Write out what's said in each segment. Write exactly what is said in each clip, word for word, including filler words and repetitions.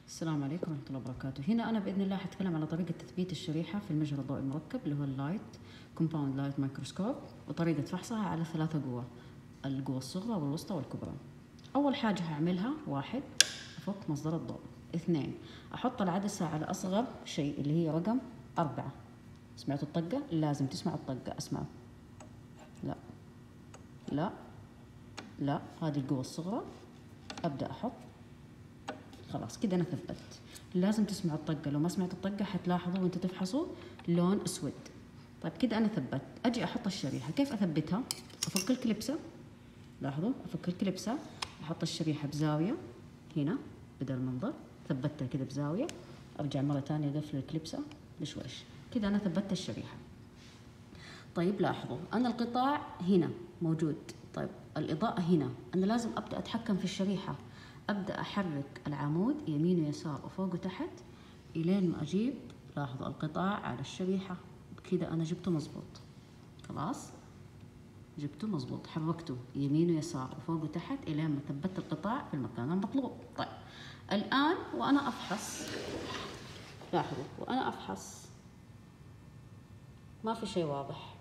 السلام عليكم ورحمة الله وبركاته. هنا أنا بإذن الله حتكلم على طريقة تثبيت الشريحة في المجهر الضوئي المركب اللي هو اللايت كومباوند لايت مايكروسكوب، وطريقة فحصها على ثلاثة قوى: القوة الصغرى والوسطى والكبرى. أول حاجة هعملها: واحد، أفك مصدر الضوء. اثنين، أحط العدسة على أصغر شيء اللي هي رقم أربعة. سمعتوا الطقة؟ لازم تسمعوا الطقة. اسمعوا. لا لا لا، هذه القوة الصغرى. أبدأ أحط. خلاص كده أنا ثبت. لازم تسمعوا الطقة، لو ما سمعتوا الطقة حتلاحظوا وانتوا تفحصوا لون أسود. طيب كده أنا ثبت. أجي أحط الشريحة. كيف أثبتها؟ أفك الكليبسة. لاحظوا، أفك الكليبسة، أحط الشريحة بزاوية هنا بدل المنظر. ثبتها كده بزاوية. أرجع مرة ثانية أقفل الكليبسة بشويش. كده أنا ثبتت الشريحة. طيب لاحظوا، أنا القطاع هنا موجود. طيب الإضاءة هنا. أنا لازم أبدأ أتحكم في الشريحة. أبدأ أحرك العمود يمين ويسار وفوق وتحت إلين ما أجيب، لاحظوا، القطاع على الشريحة. كده أنا جبته مظبوط. خلاص جبته مظبوط، حركته يمين ويسار وفوق وتحت إلين ما ثبت القطاع في المكان المطلوب. طيب الآن وأنا أفحص، لاحظوا، وأنا أفحص ما في شيء واضح.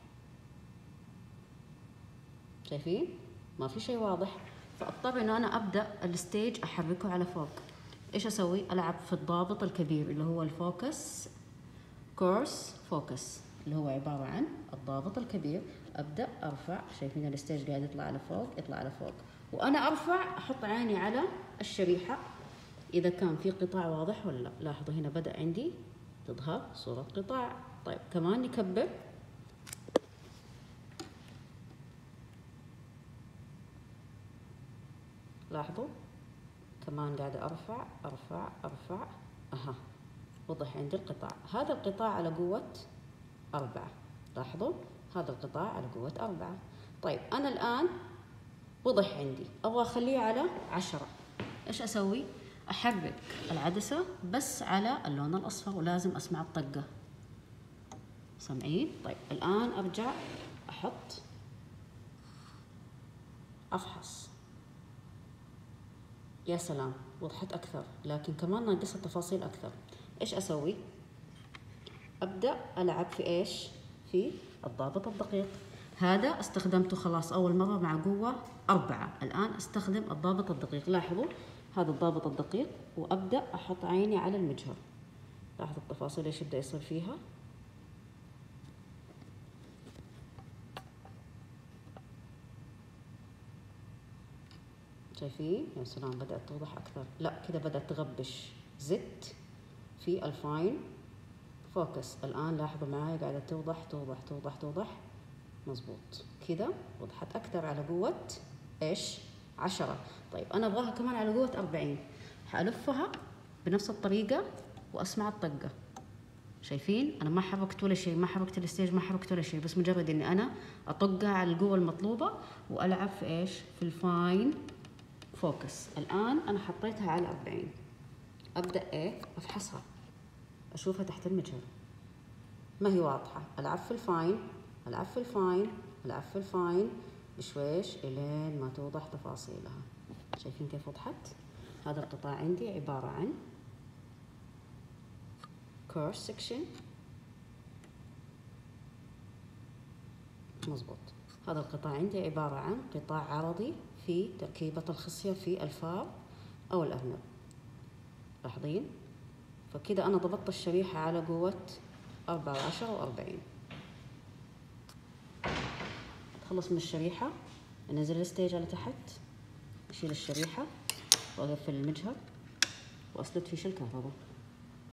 شايفين؟ ما في شيء واضح. فاضطر انه انا ابدا الستيج احركه على فوق. ايش اسوي؟ العب في الضابط الكبير اللي هو الفوكس كورس فوكس، اللي هو عباره عن الضابط الكبير. ابدا ارفع. شايفين الستيج قاعد يطلع على فوق، يطلع على فوق، وانا ارفع احط عيني على الشريحه اذا كان في قطاع واضح ولا لا. لاحظوا هنا بدا عندي تظهر صوره قطاع. طيب كمان نكبر. لاحظوا كمان قاعدة أرفع أرفع أرفع. أها، وضح عندي القطاع. هذا القطاع على قوة أربعة. لاحظوا هذا القطاع على قوة أربعة. طيب أنا الآن وضح عندي، أبغى أخليه على عشرة. إيش أسوي؟ أحرك العدسة بس على اللون الأصفر، ولازم أسمع الطقة. سامعين؟ طيب الآن أرجع أحط، أفحص. يا سلام، وضحت أكثر، لكن كمان ناقصها تفاصيل أكثر. إيش أسوي؟ أبدأ ألعب في إيش؟ في الضابط الدقيق. هذا استخدمته خلاص أول مرة مع قوة أربعة. الآن أستخدم الضابط الدقيق. لاحظوا هذا الضابط الدقيق، وأبدأ أحط عيني على المجهر. لاحظوا التفاصيل إيش يبدأ يصير فيها. شايفين؟ يا سلام، بدأت توضح أكثر. لا كده بدأت تغبش. زدت في الفاين فوكس. الآن لاحظوا معاي قاعدة توضح توضح توضح توضح. مظبوط كده وضحت أكثر على قوة إيش؟ عشرة. طيب أنا أبغاها كمان على قوة أربعين. حألفها بنفس الطريقة وأسمع الطقة. شايفين؟ أنا ما حركت ولا شيء، ما حركت الستيج، ما حركت ولا شيء، بس مجرد إني أنا أطقها على القوة المطلوبة وألعب في إيش؟ في الفاين فوكس. الآن أنا حطيتها على أربعين. أبدأ إيه؟ أفحصها، أشوفها تحت المجهر ما هي واضحة. ألعب في الفاين، ألعب في الفاين، ألعب في الفاين بشويش إلين ما توضح تفاصيلها. شايفين كيف وضحت؟ هذا القطاع عندي عبارة عن كورس سكشن. مظبوط. هذا القطاع عندي عبارة عن قطاع عرضي في تركيبة الخصية في الفار أو الأرنب. لاحظين؟ فكده أنا ضبطت الشريحة على قوة أربعة وعشرة وأربعين. أتخلص من الشريحة، أنزل الستيج على تحت، أشيل الشريحة وأقفل المجهر وأسلط فيش الكهرباء.